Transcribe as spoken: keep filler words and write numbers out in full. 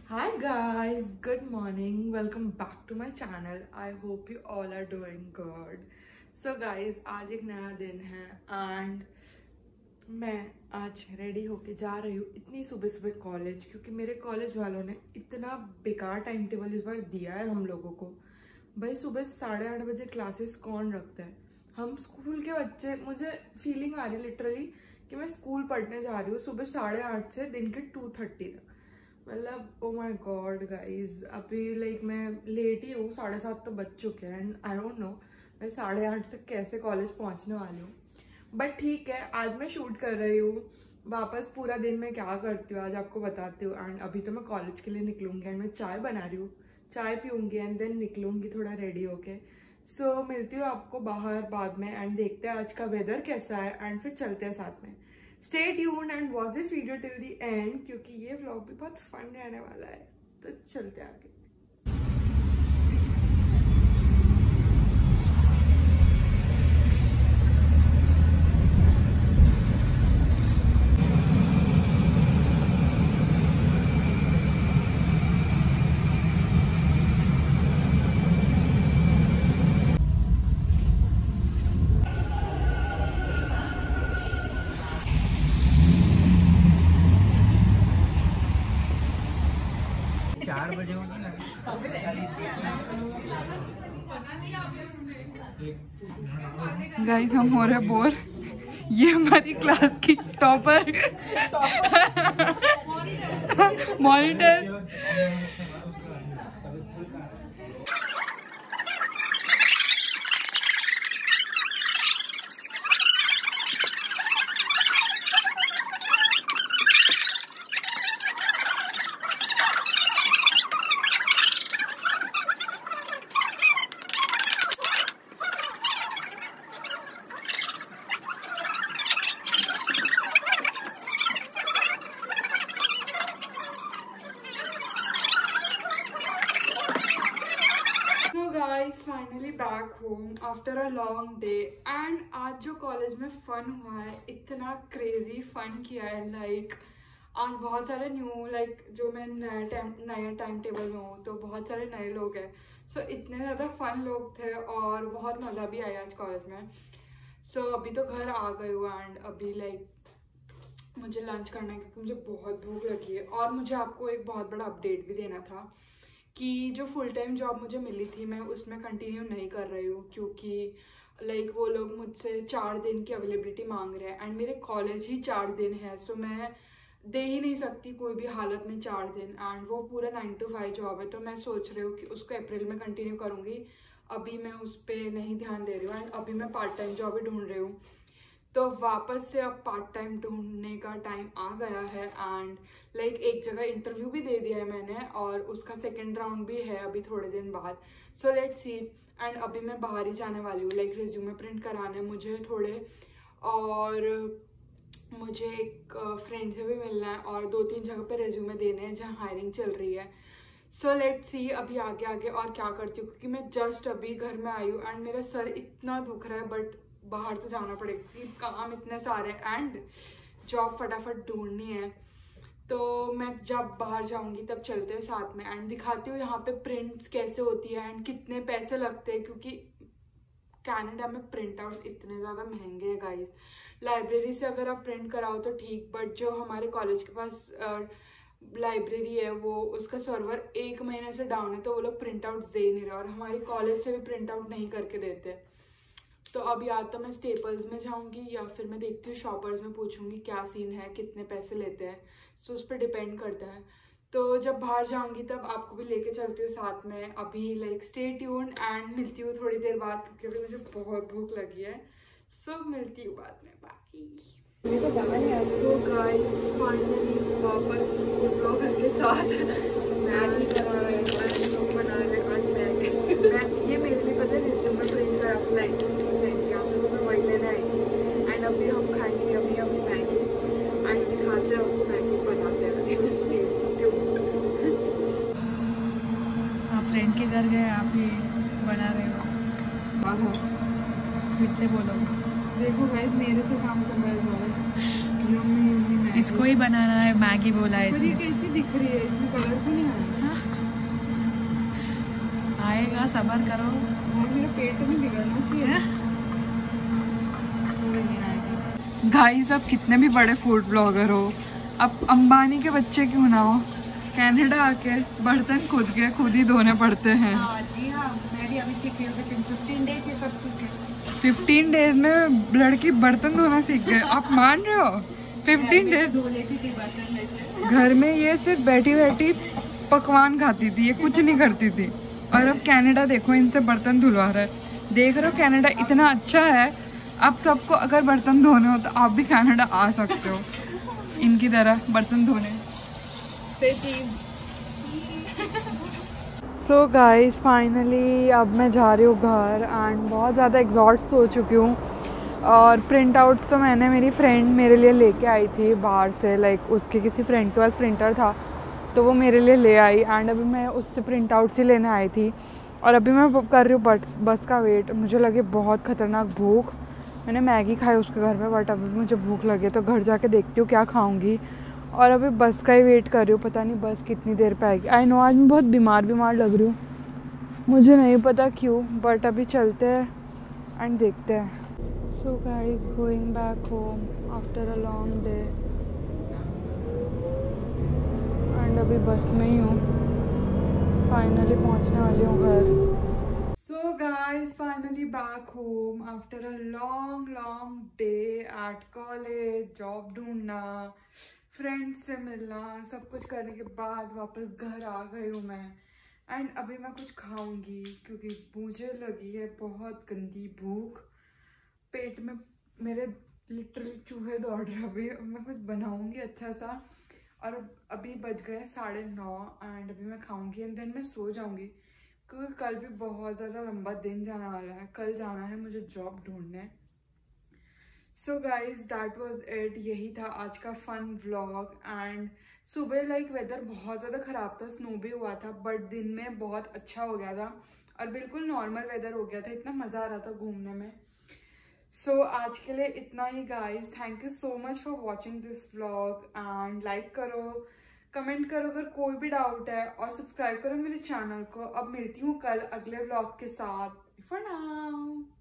Hi guys, good morning. Welcome back to my channel. I hope you all are doing good. So guys, आज एक नया दिन है and मैं आज रेडी होके जा रही हूँ इतनी सुबह सुबह कॉलेज, क्योंकि मेरे कॉलेज वालों ने इतना बेकार टाइम टेबल इस बार दिया है हम लोगों को। भाई सुबह साढ़े आठ बजे क्लासेस कौन रखता है? हम स्कूल के बच्चे, मुझे फीलिंग आ रही है लिटरली कि मैं स्कूल पढ़ने जा रही हूँ सुबह साढ़े आठ से दिन के टू थर्टी तक। मतलब ओ माय गॉड गाइज, अभी लाइक मैं लेट ही हूँ, साढ़े सात तो बज चुके हैं एंड आई डोंट नो मैं साढ़े आठ तक कैसे कॉलेज पहुँचने वाली हूँ। बट ठीक है, आज मैं शूट कर रही हूँ। वापस पूरा दिन मैं क्या करती हूँ आज आपको बताती हूँ। एंड अभी तो मैं कॉलेज के लिए निकलूंगी एंड मैं चाय बना रही हूँ, चाय पीऊँगी एंड देन निकलूंगी थोड़ा रेडी होके। सो so, मिलती हूँ आपको बाहर बाद में एंड देखते हैं आज का वेदर कैसा है एंड फिर चलते हैं साथ में। Stay tuned and watch this video till the end, क्योंकि ये व्लॉग भी बहुत फन रहने वाला है। तो चलते आगे। चार बजे होगी ना। गाइस हम हो रहे बोर। ये हमारी क्लास की topper monitor. Guys finally back home after a long day and आज जो कॉलेज में फन हुआ है, इतना क्रेजी फन किया है। लाइक like, आज बहुत सारे न्यू लाइक like, जो मैं नया टाइम नया टाइम टेबल में हूँ तो बहुत सारे नए लोग हैं। सो so, इतने ज़्यादा फन लोग थे और बहुत मज़ा भी आया आज कॉलेज में। सो so, अभी तो घर आ गई हूँ एंड अभी लाइक like, मुझे लंच करना है क्योंकि मुझे बहुत भूख लगी है। और मुझे आपको एक बहुत बड़ा अपडेट भी देना था कि जो फुल टाइम जॉब मुझे मिली थी मैं उसमें कंटिन्यू नहीं कर रही हूँ, क्योंकि लाइक वो लोग मुझसे चार दिन की अवेलेबिलिटी मांग रहे हैं एंड मेरे कॉलेज ही चार दिन है। सो मैं दे ही नहीं सकती कोई भी हालत में चार दिन एंड वो पूरा नाइन टू फाइव जॉब है। तो मैं सोच रही हूँ कि उसको अप्रैल में कंटिन्यू करूँगी। अभी मैं उस पर नहीं ध्यान दे रही हूँ एंड अभी मैं पार्ट टाइम जॉब ही ढूंढ रही हूँ। तो वापस से अब पार्ट टाइम ढूंढने का टाइम आ गया है एंड लाइक like, एक जगह इंटरव्यू भी दे दिया है मैंने और उसका सेकंड राउंड भी है अभी थोड़े दिन बाद। So let's see. एंड अभी मैं बाहर ही जाने वाली हूँ, लाइक रिज्यूमे प्रिंट कराने मुझे थोड़े, और मुझे एक फ्रेंड से भी मिलना है और दो तीन जगह पे रिज्यूमे देने हैं जहाँ हायरिंग चल रही है। सो लेट्स सी अभी आगे आगे और क्या करती हूँ, क्योंकि मैं जस्ट अभी घर में आई हूँ एंड मेरा सर इतना दुख रहा है। बट बाहर तो जाना पड़ेगा क्योंकि काम इतने सारे एंड जॉब फटाफट ढूंढनी है। तो मैं जब बाहर जाऊंगी तब चलते हैं साथ में एंड दिखाती हूँ यहाँ पे प्रिंट्स कैसे होती है एंड कितने पैसे लगते हैं, क्योंकि कनाडा में प्रिंट आउट इतने ज़्यादा महंगे हैं गाइस। लाइब्रेरी से अगर आप प्रिंट कराओ तो ठीक, बट जो हमारे कॉलेज के पास लाइब्रेरी है वो उसका सर्वर एक महीने से डाउन है, तो वो लोग प्रिंट आउट दे नहीं रहे और हमारे कॉलेज से भी प्रिंट आउट नहीं करके देते। तो अब या तो मैं स्टेपल्स में जाऊंगी या फिर मैं देखती हूँ शॉपर्स में पूछूंगी क्या सीन है, कितने पैसे लेते हैं। सो उस पर डिपेंड करता है। तो जब बाहर जाऊंगी तब आपको भी लेके चलती हूँ साथ में। अभी लाइक स्टे ट्यून्ड एंड मिलती हूँ थोड़ी देर बाद, क्योंकि अभी मुझे बहुत भूख लगी है। सो मिलती हूँ बाद में। बाकी सो गाइस फाइनली वापस ब्लॉगर के साथ मैगी बना रहे हैं बना रहे आज मैगी। मैं ये मेरे लिए पता है रिज्यूमे प्रिंट करा आपको लाइक वही लेना है एंड अभी हम खाएंगे अभी अभी मैगी एंड दिखाते हैं आपको मैगी बनाते हैं। आप फ्रेंड के घर गए, आप ही बना रहे हो? हाँ फिर से बोलो। देखो गाइस मेरे से काम करवाया इसको ही बनाना है, मैगी बोला है। पर ये कैसी दिख रही है, इसमें कलर क्यों नहीं आया? थोड़ा सब्र करो। मेरा पेट नहीं बिगड़ना चाहिए। गाइस अब कितने भी बड़े फूड ब्लॉगर हो, अब अंबानी के बच्चे क्यों ना हो, कनाडा आके बर्तन खुद के खुद ही धोने पड़ते हैं। हाँ जी हाँ, मैं भी अभी सीख रही हूँ, फिफ्टीन डेज ये सब सीख गई। फिफ्टीन डेज में लड़की बर्तन धोना सीख गए, आप मान रहे हो? फिफ्टीन डेज धो लेती थी बर्तन वैसे। घर में ये सिर्फ बैठी बैठी पकवान खाती थी, ये कुछ नहीं करती थी। और अब कनाडा देखो इनसे बर्तन धुलवा रहा है। देख रहे हो कनाडा इतना अच्छा है, अब सबको अगर बर्तन धोने हो तो आप भी कनाडा आ सकते हो इनकी तरह बर्तन धोने। सो गाइस फाइनली अब मैं जा रही हूँ घर एंड बहुत ज़्यादा एग्जॉस्ट हो चुकी हूँ। और प्रिंट आउट्स तो मैंने मेरी फ्रेंड मेरे लिए लेके आई थी बाहर से, लाइक उसके किसी फ्रेंड के पास प्रिंटर था तो वो मेरे लिए ले आई एंड अभी मैं उससे प्रिंट आउट्स ही लेने आई थी। और अभी मैं कर रही हूँ बस बस का वेट। मुझे लगे बहुत ख़तरनाक भूख, मैंने मैगी खाई उसके घर में, बट अभी मुझे भूख लगे तो घर जाके देखती हूँ क्या खाऊंगी। और अभी बस का ही वेट कर रही हूँ, पता नहीं बस कितनी देर पे आएगी। आई नो आज मैं बहुत बीमार बीमार लग रही हूँ, मुझे नहीं पता क्यों, बट अभी चलते हैं एंड देखते हैं। So guys going back home after a long day and अभी बस में ही हूँ, फाइनली पहुँचने वाली हूँ घर। So guys, finally back home after a long long day at college, job ढूंढना, फ्रेंड्स से मिलना, सब कुछ करने के बाद वापस घर आ गई हूँ मैं। एंड अभी मैं कुछ खाऊंगी क्योंकि मुझे लगी है बहुत गंदी भूख, पेट में मेरे लिटरली चूहे दौड़ रहे। अभी मैं कुछ बनाऊंगी अच्छा सा। और अभी बज गए साढ़े नौ एंड अभी मैं खाऊंगी एंड देन मैं सो जाऊंगी क्योंकि कल भी बहुत ज़्यादा लंबा दिन जाने वाला है। कल जाना है मुझे जॉब ढूंढने। So guys that was it, यही था आज का फन व्लॉग। एंड सुबह लाइक वेदर बहुत ज़्यादा ख़राब था, स्नो भी हुआ था, बट दिन में बहुत अच्छा हो गया था और बिल्कुल नॉर्मल वेदर हो गया था। इतना मज़ा आ रहा था घूमने में। सो so, आज के लिए इतना ही guys. Thank you so much for watching this vlog and like करो, कमेंट करो अगर कोई भी डाउट है और सब्सक्राइब करो मेरे चैनल को। अब मिलती हूँ कल अगले व्लॉग के साथ। For now.